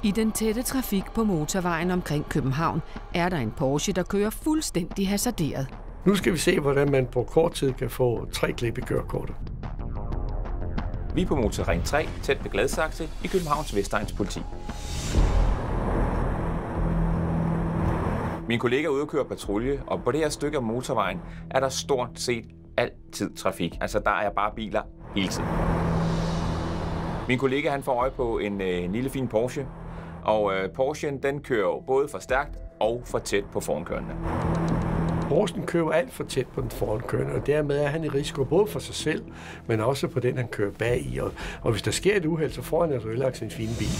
I den tætte trafik på motorvejen omkring København er der en Porsche, der kører fuldstændig hasarderet. Nu skal vi se, hvordan man på kort tid kan få 3 klip i kørekortet. Vi er på Motorring 3, tæt ved Gladsaxe i Københavns Vestegns politi. Min kollega er ude at køre patrulje, og på det her stykke af motorvejen er der stort set altid trafik. Altså, der er bare biler hele tiden. Min kollega han får øje på en lille fin Porsche, og Porschen den kører både for stærkt og for tæt på forankørende. Porschen kører alt for tæt på den forankørende, og dermed er han i risiko både for sig selv, men også på den, han kører bag i. Og hvis der sker et uheld, så får han altså ødelagt sin fine bil.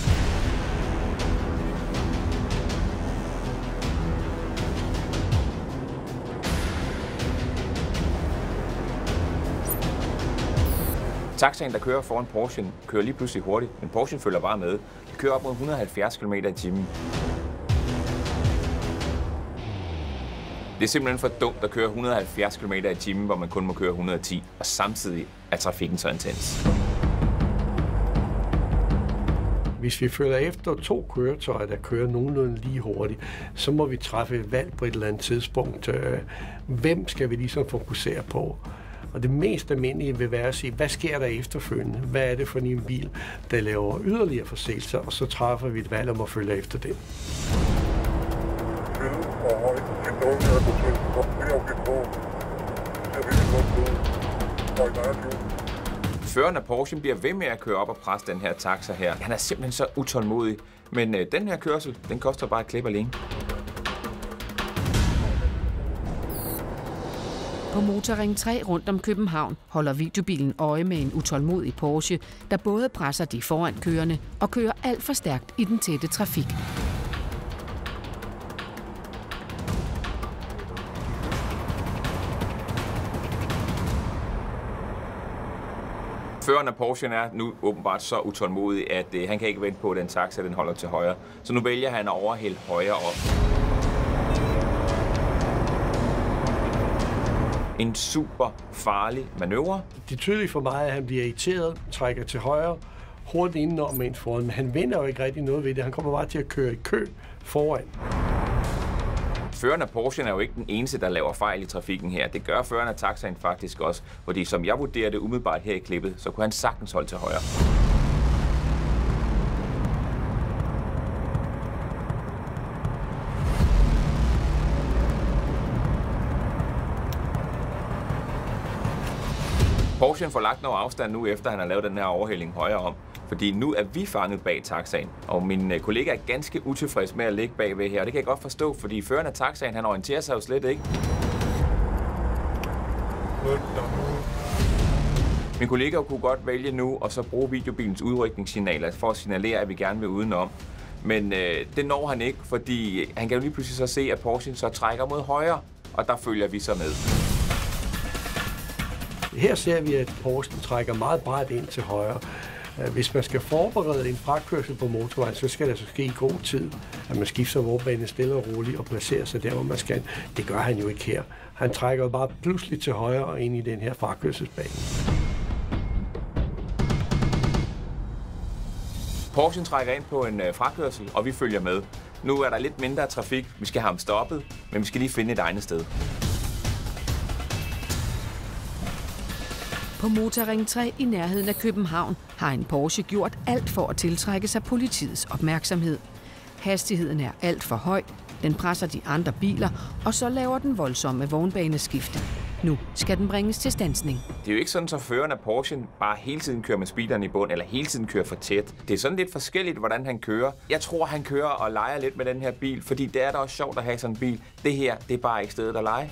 Taxaen, der kører foran Porschen, kører lige pludselig hurtigt, men Porschen følger bare med. De kører op mod 170 km/t. Det er simpelthen for dumt at køre 170 km/t, hvor man kun må køre 110, og samtidig er trafikken så intens. Hvis vi følger efter 2 køretøjer, der kører nogenlunde lige hurtigt, så må vi træffe et valg på et eller andet tidspunkt. Hvem skal vi ligesom fokusere på? Og det mest almindelige vil være at sige, hvad sker der efterfølgende? Hvad er det for en bil, der laver yderligere forseelser? Og så træffer vi et valg om at følge efter det. Føreren af Porsche bliver ved med at køre op og presse den her taxa her. Han er simpelthen så utålmodig. Men den her kørsel, den koster bare et klip alene. På Motorring 3 rundt om København holder videobilen øje med en utålmodig Porsche, der både presser de forankørende og kører alt for stærkt i den tætte trafik. Føreren af Porschen er nu åbenbart så utålmodig, at han kan ikke vente på, at den taxa den holder til højre. Så nu vælger han at overhælde højre op. En super farlig manøvre. Det er tydeligt for mig, at han bliver irriteret, trækker til højre, hurtigt indenom med en foran, men han vinder jo ikke rigtig noget ved det. Han kommer bare til at køre i kø foran. Føreren af Porschen er jo ikke den eneste, der laver fejl i trafikken her. Det gør føreren af taxaen faktisk også, fordi som jeg vurderer det umiddelbart her i klippet, så kunne han sagtens holde til højre. Porschen får lagt noget afstand nu, efter han har lavet den her overhældning højre om. Fordi nu er vi fanget bag taxaen, og min kollega er ganske utilfreds med at ligge bagved her. Og det kan jeg godt forstå, fordi føreren af taxaen, han orienterer sig jo slet ikke. Min kollega kunne godt vælge nu og så bruge videobilens udrykningssignaler for at signalere, at vi gerne vil udenom. Men det når han ikke, fordi han kan jo lige pludselig så se, at Porschen så trækker mod højre, og der følger vi så med. Her ser vi, at Porschen trækker meget bredt ind til højre. Hvis man skal forberede en frakørsel på motorvejen, så skal det så ske i god tid, at man skifter vognbane stille og roligt og placerer sig der, hvor man skal. Det gør han jo ikke her. Han trækker bare pludselig til højre og ind i den her frakørselsbane. Porschen trækker ind på en frakørsel, og vi følger med. Nu er der lidt mindre trafik. Vi skal have ham stoppet, men vi skal lige finde et egnet sted. På Motorring 3 i nærheden af København har en Porsche gjort alt for at tiltrække sig politiets opmærksomhed. Hastigheden er alt for høj, den presser de andre biler, og så laver den voldsomme vognbaneskifte. Nu skal den bringes til standsning. Det er jo ikke sådan, så føreren af Porschen bare hele tiden kører med speederen i bund, eller hele tiden kører for tæt. Det er sådan lidt forskelligt, hvordan han kører. Jeg tror, han kører og leger lidt med den her bil, fordi det er da også sjovt at have sådan en bil. Det her, det er bare ikke stedet at lege.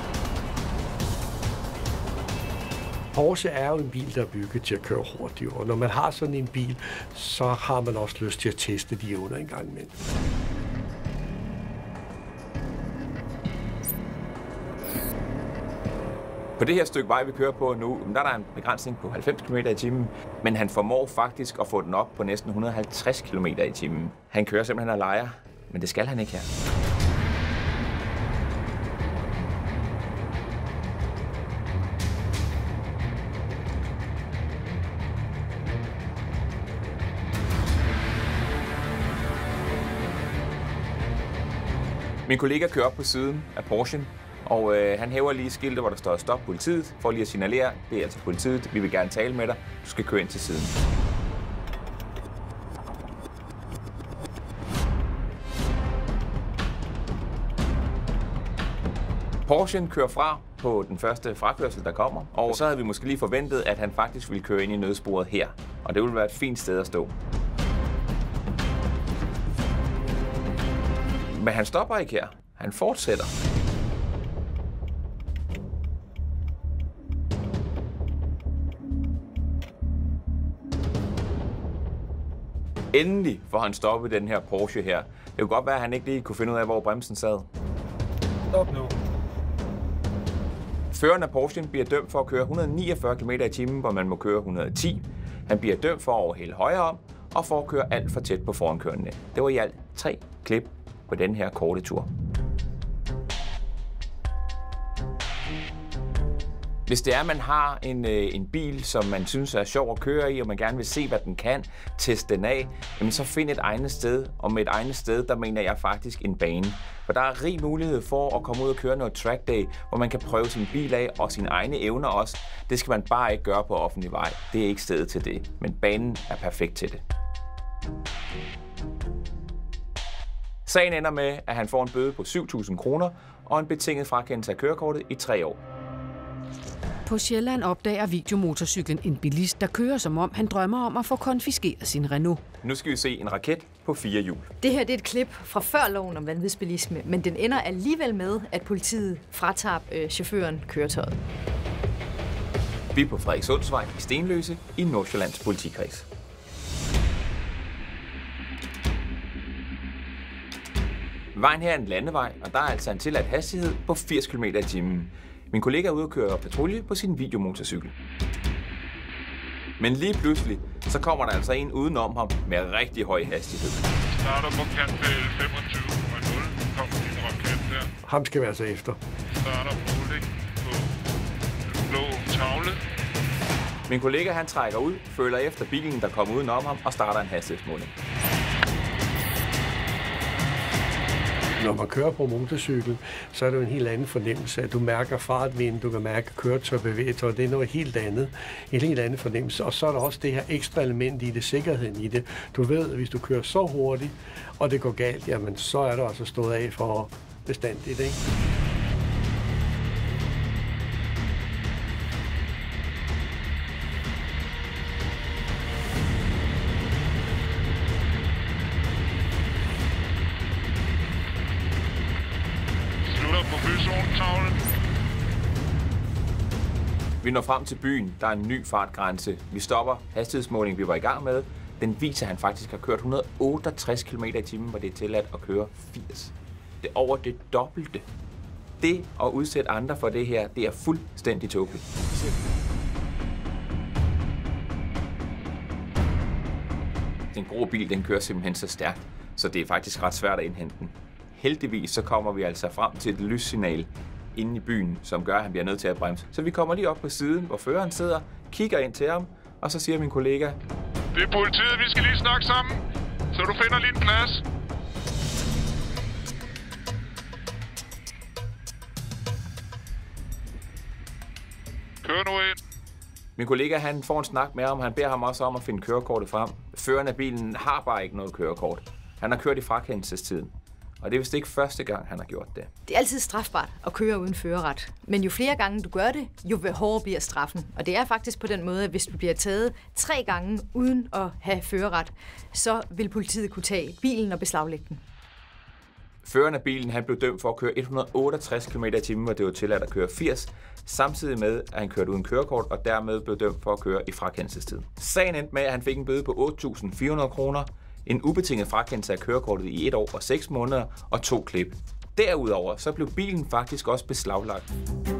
Porsche er jo en bil, der er bygget til at køre hurtigt, og når man har sådan en bil, så har man også lyst til at teste de evner en gang imellem. På det her stykke vej, vi kører på nu, der er der en begrænsning på 90 km/t, men han formår faktisk at få den op på næsten 150 km/t. Han kører simpelthen og leger, men det skal han ikke her. Min kollega kører op på siden af Porschen, og han hæver lige skiltet, hvor der står stop politiet, for lige at signalere, det er altså politiet, vi vil gerne tale med dig, du skal køre ind til siden. Porschen kører fra på den første frakørsel, der kommer, og så havde vi måske lige forventet, at han faktisk ville køre ind i nødsporet her, og det ville være et fint sted at stå. Men han stopper ikke her. Han fortsætter. Endelig får han stoppet den her Porsche her. Det kunne godt være, at han ikke lige kunne finde ud af, hvor bremsen sad. Stop nu. Føreren af Porschen bliver dømt for at køre 149 km/t, hvor man må køre 110. Han bliver dømt for at overhælde højre om og for at køre alt for tæt på forankørende. Det var i alt 3 klip på den her korte tur. Hvis det er, at man har en bil, som man synes er sjov at køre i, og man gerne vil se, hvad den kan, teste den af, jamen så find et egnet sted. Og med et egnet sted, der mener jeg faktisk en bane. For der er rig mulighed for at komme ud og køre noget track day, hvor man kan prøve sin bil af og sine egne evner også. Det skal man bare ikke gøre på offentlig vej. Det er ikke stedet til det. Men banen er perfekt til det. Sagen ender med, at han får en bøde på 7.000 kroner og en betinget frakendelse af kørekortet i 3 år. På Sjælland opdager videomotorcyklen en bilist, der kører som om han drømmer om at få konfiskeret sin Renault. Nu skal vi se en raket på 4 hjul. Det her det er et klip fra før loven om vanvidsbilisme, men den ender alligevel med, at politiet fratager chaufføren køretøjet. Vi er på Frederikssundsvej i Stenløse i Nordsjællands politikreds. Vejen her er en landevej, og der er altså en tilladt hastighed på 80 km/t. Min kollega er ude og køre patrulje på sin videomotorcykel. Men lige pludselig, så kommer der altså en udenom ham med rigtig høj hastighed. Starter på kant 25,0. Kom din raket der. Ham skal vi altså efter. Starter måling på blå tavle. Min kollega han trækker ud, følger efter bilen, der kommer udenom ham og starter en hastighedsmåling. Når man kører på motorcykel, så er det jo en helt anden fornemmelse, at du mærker fartvinden, du kan mærke køretøj bevæge sig, og det er noget helt andet. En helt anden fornemmelse. Og så er der også det her ekstra element i det, sikkerheden i det. Du ved, at hvis du kører så hurtigt, og det går galt, jamen så er du altså stået af for bestandigt, ikke? Vi når frem til byen. Der er en ny fartgrænse. Vi stopper hastighedsmålingen, vi var i gang med. Den viser, at han faktisk har kørt 168 km/t, hvor det er tilladt at køre 80. Det er over det dobbelte. Det at udsætte andre for det her, det er fuldstændig tåbeligt. Den grå bil, den kører simpelthen så stærkt, så det er faktisk ret svært at indhente den. Heldigvis så kommer vi altså frem til et lyssignal inde i byen, som gør, at han bliver nødt til at bremse. Så vi kommer lige op på siden, hvor føreren sidder, kigger ind til ham, og så siger min kollega: Det er politiet, vi skal lige snakke sammen, så du finder lige en plads. Kør nu ind. Min kollega han får en snak med ham, han beder ham også om at finde kørekortet frem. Føreren af bilen har bare ikke noget kørekort. Han har kørt i frakendelsestiden. Og det er vist ikke første gang, han har gjort det. Det er altid strafbart at køre uden førerret. Men jo flere gange du gør det, jo hårdere bliver straffen. Og det er faktisk på den måde, at hvis du bliver taget 3 gange uden at have førerret, så vil politiet kunne tage bilen og beslaglægge den. Føreren af bilen han blev dømt for at køre 168 km/t, hvor det var tilladt at køre 80, samtidig med, at han kørte uden kørekort og dermed blev dømt for at køre i frakendelsestiden. Sagen endte med, at han fik en bøde på 8.400 kroner, en ubetinget frakendelse af kørekortet i 1 år og 6 måneder og 2 klip. Derudover så blev bilen faktisk også beslaglagt.